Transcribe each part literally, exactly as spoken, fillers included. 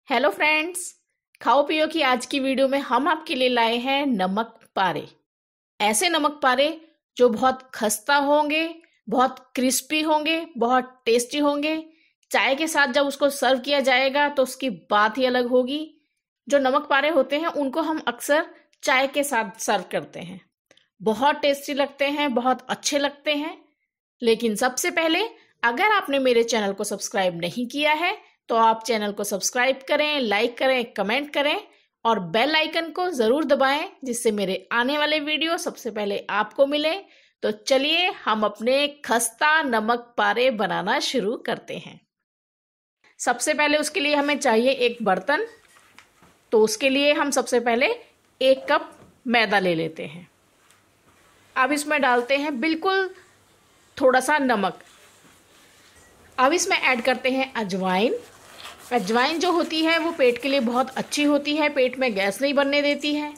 Hello friends, खाओ पियो की आज की वीडियो में हम आपके लिए लाए हैं नमक पारे। ऐसे नमक पारे जो बहुत खस्ता होंगे, बहुत क्रिस्पी होंगे, बहुत टेस्टी होंगे। चाय के साथ जब उसको सर्व किया जाएगा तो उसकी बात ही अलग होगी। जो नमक पारे होते हैं उनको हम अक्सर चाय के साथ सर्व करते हैं। बहुत टेस्टी लगते हैं, बहुत अच्छे लगते हैं। लेकिन सबसे पहले अगर आपने मेरे चैनल को सब्सक्राइब नहीं किया है तो आप चैनल को सब्सक्राइब करें, लाइक करें, कमेंट करें और बेल आइकन को जरूर दबाएं जिससे मेरे आने वाले वीडियो सबसे पहले आपको मिले। तो चलिए हम अपने खस्ता नमक पारे बनाना शुरू करते हैं। सबसे पहले उसके लिए हमें चाहिए एक बर्तन। तो उसके लिए हम सबसे पहले एक कप मैदा ले लेते हैं। अब इसमें डालते हैं बिल्कुल थोड़ा सा नमक। अब इसमें ऐड करते हैं अजवाइन। अजवाइन जो होती है वो पेट के लिए बहुत अच्छी होती है, पेट में गैस नहीं बनने देती है।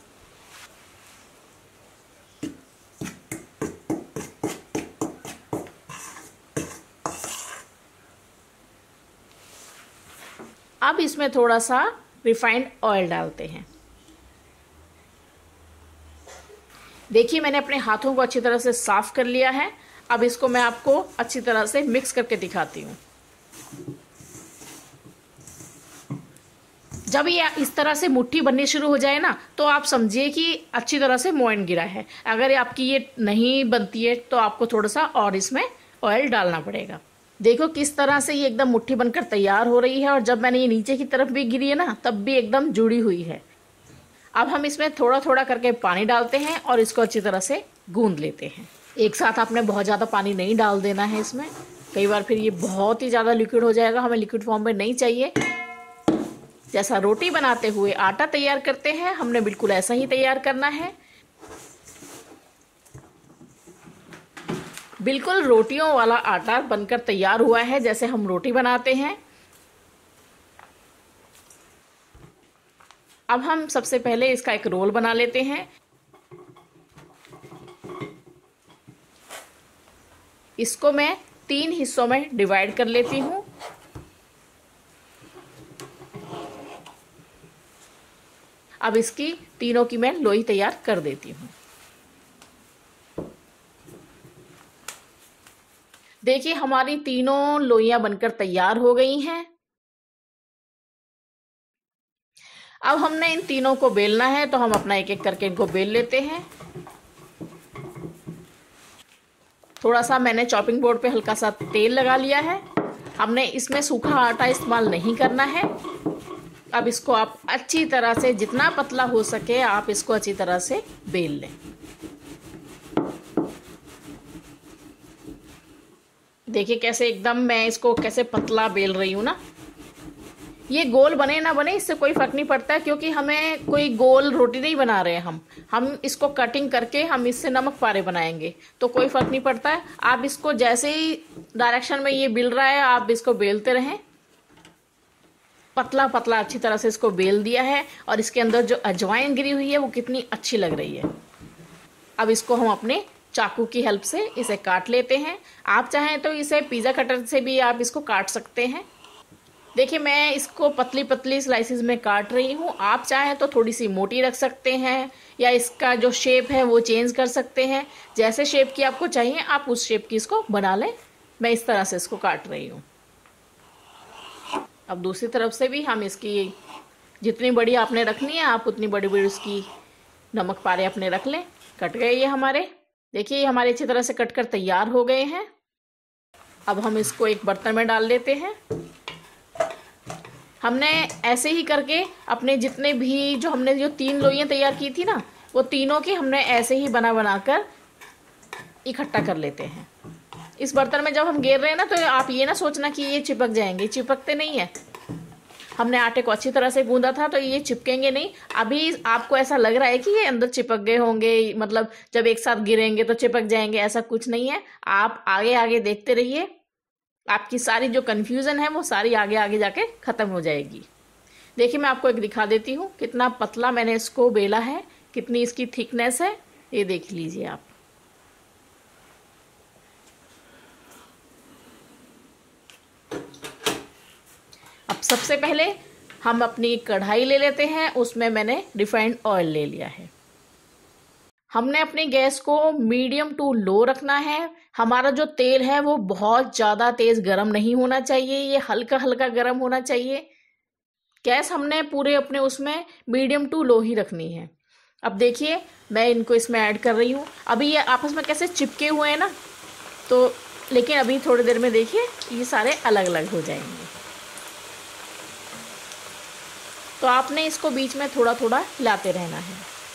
अब इसमें थोड़ा सा रिफाइंड ऑयल डालते हैं। देखिए मैंने अपने हाथों को अच्छी तरह से साफ कर लिया है। अब इसको मैं आपको अच्छी तरह से मिक्स करके दिखाती हूँ। जब ये इस तरह से मुट्ठी बननी शुरू हो जाए ना तो आप समझिए कि अच्छी तरह से मोयन गिरा है। अगर आपकी ये नहीं बनती है तो आपको थोड़ा सा और इसमें ऑयल डालना पड़ेगा। देखो किस तरह से ये एकदम मुट्ठी बनकर तैयार हो रही है और जब मैंने ये नीचे की तरफ भी गिरी है ना तब भी एकदम जुड़ी हुई है। अब हम इसमें थोड़ा थोड़ा करके पानी डालते हैं और इसको अच्छी तरह से गूंद लेते हैं। एक साथ आपने बहुत ज़्यादा पानी नहीं डाल देना है इसमें, कई बार फिर ये बहुत ही ज़्यादा लिक्विड हो जाएगा। हमें लिक्विड फॉर्म में नहीं चाहिए। जैसा रोटी बनाते हुए आटा तैयार करते हैं हमने बिल्कुल ऐसा ही तैयार करना है। बिल्कुल रोटियों वाला आटा बनकर तैयार हुआ है जैसे हम रोटी बनाते हैं। अब हम सबसे पहले इसका एक रोल बना लेते हैं। इसको मैं तीन हिस्सों में डिवाइड कर लेती हूँ। अब इसकी तीनों की मैं लोई तैयार कर देती हूँ। देखिए हमारी तीनों लोइयां बनकर तैयार हो गई हैं। अब हमने इन तीनों को बेलना है तो हम अपना एक एक करके इनको बेल लेते हैं। थोड़ा सा मैंने चॉपिंग बोर्ड पे हल्का सा तेल लगा लिया है। हमने इसमें सूखा आटा इस्तेमाल नहीं करना है। अब इसको आप अच्छी तरह से जितना पतला हो सके आप इसको अच्छी तरह से बेल लें। देखिए कैसे एकदम मैं इसको कैसे पतला बेल रही हूँ ना। ये गोल बने ना बने इससे कोई फर्क नहीं पड़ता है क्योंकि हमें कोई गोल रोटी नहीं बना रहे हैं। हम हम इसको कटिंग करके हम इससे नमक पारे बनाएंगे तो कोई फर्क नहीं पड़ता है। आप इसको जैसे ही डायरेक्शन में ये बेल रहा है आप इसको बेलते रहें। पतला पतला अच्छी तरह से इसको बेल दिया है और इसके अंदर जो अजवाइन गिरी हुई है वो कितनी अच्छी लग रही है। अब इसको हम अपने चाकू की हेल्प से इसे काट लेते हैं। आप चाहें तो इसे पिज़्ज़ा कटर से भी आप इसको काट सकते हैं। देखिए मैं इसको पतली पतली स्लाइसिस में काट रही हूँ। आप चाहें तो थोड़ी सी मोटी रख सकते हैं या इसका जो शेप है वो चेंज कर सकते हैं। जैसे शेप की आपको चाहिए आप उस शेप की इसको बना लें। मैं इस तरह से इसको काट रही हूँ। अब दूसरी तरफ से भी हम इसकी जितनी बड़ी आपने रखनी है आप उतनी बड़ी बड़ी उसकी नमक पारे अपने रख लें। कट गए ये हमारे। देखिए ये हमारे अच्छी तरह से कट कर तैयार हो गए हैं। अब हम इसको एक बर्तन में डाल लेते हैं। हमने ऐसे ही करके अपने जितने भी जो हमने जो तीन लोइयां तैयार की थी ना वो तीनों की हमने ऐसे ही बना बना कर इकट्ठा कर लेते हैं। इस बर्तन में जब हम गेर रहे हैं ना तो आप ये ना सोचना कि ये चिपक जाएंगे, चिपकते नहीं है। हमने आटे को अच्छी तरह से गूंदा था तो ये चिपकेंगे नहीं। अभी आपको ऐसा लग रहा है कि ये अंदर चिपक गए होंगे, मतलब जब एक साथ गिरेंगे तो चिपक जाएंगे, ऐसा कुछ नहीं है। आप आगे आगे देखते रहिए, आपकी सारी जो कंफ्यूजन है वो सारी आगे आगे जाके खत्म हो जाएगी। देखिए मैं आपको एक दिखा देती हूँ कितना पतला मैंने इसको बेला है, कितनी इसकी थिकनेस है, ये देख लीजिए आप। अब सबसे पहले हम अपनी कढ़ाई ले लेते हैं, उसमें मैंने रिफाइंड ऑयल ले लिया है। हमने अपनी गैस को मीडियम टू लो रखना है। हमारा जो तेल है वो बहुत ज़्यादा तेज गरम नहीं होना चाहिए, ये हल्का हल्का गरम होना चाहिए। गैस हमने पूरे अपने उसमें मीडियम टू लो ही रखनी है। अब देखिए मैं इनको इसमें ऐड कर रही हूँ। अभी ये आपस में कैसे चिपके हुए हैं ना, तो लेकिन अभी थोड़ी देर में देखिए ये सारे अलग अलग हो जाएंगे। तो आपने इसको बीच में थोड़ा थोड़ा हिलाते रहना है।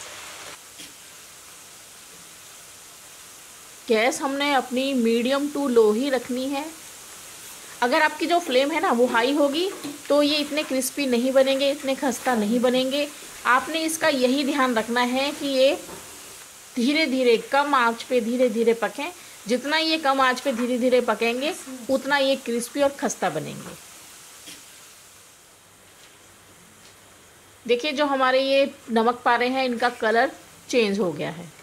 गैस हमने अपनी मीडियम टू लो ही रखनी है। अगर आपकी जो फ्लेम है ना वो हाई होगी तो ये इतने क्रिस्पी नहीं बनेंगे, इतने खस्ता नहीं बनेंगे। आपने इसका यही ध्यान रखना है कि ये धीरे धीरे कम आंच पे धीरे धीरे पकें। जितना ये कम आंच पे धीरे धीरे पकेंगे उतना ये क्रिस्पी और खस्ता बनेंगे। देखिए जो हमारे ये नमक पारे हैं इनका कलर चेंज हो गया है,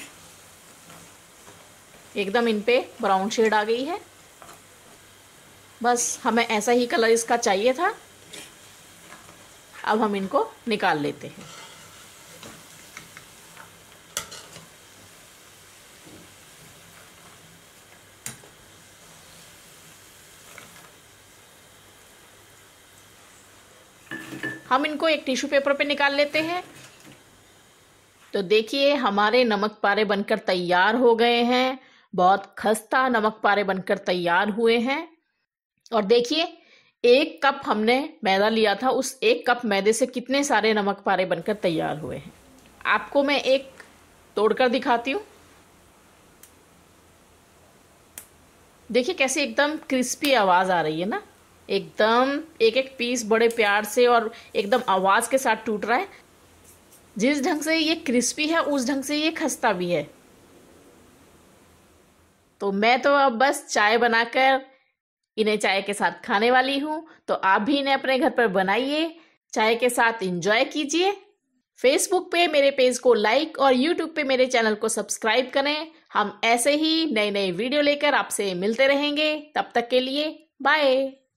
एकदम इन पे ब्राउन शेड आ गई है। बस हमें ऐसा ही कलर इसका चाहिए था। अब हम इनको निकाल लेते हैं। हम इनको एक टिश्यू पेपर पे निकाल लेते हैं। तो देखिए हमारे नमक पारे बनकर तैयार हो गए हैं। बहुत खस्ता नमक पारे बनकर तैयार हुए हैं। और देखिए एक कप हमने मैदा लिया था, उस एक कप मैदे से कितने सारे नमक पारे बनकर तैयार हुए हैं। आपको मैं एक तोड़कर दिखाती हूँ। देखिए कैसे एकदम क्रिस्पी आवाज आ रही है ना, एकदम एक एक पीस बड़े प्यार से और एकदम आवाज के साथ टूट रहा है। जिस ढंग से ये क्रिस्पी है उस ढंग से ये खस्ता भी है। तो मैं तो अब बस चाय बनाकर इन्हें चाय के साथ खाने वाली हूँ। तो आप भी इन्हें अपने घर पर बनाइए, चाय के साथ एंजॉय कीजिए। फेसबुक पे मेरे पेज को लाइक और यूट्यूब पे मेरे चैनल को सब्सक्राइब करें। हम ऐसे ही नए नए वीडियो लेकर आपसे मिलते रहेंगे। तब तक के लिए बाय।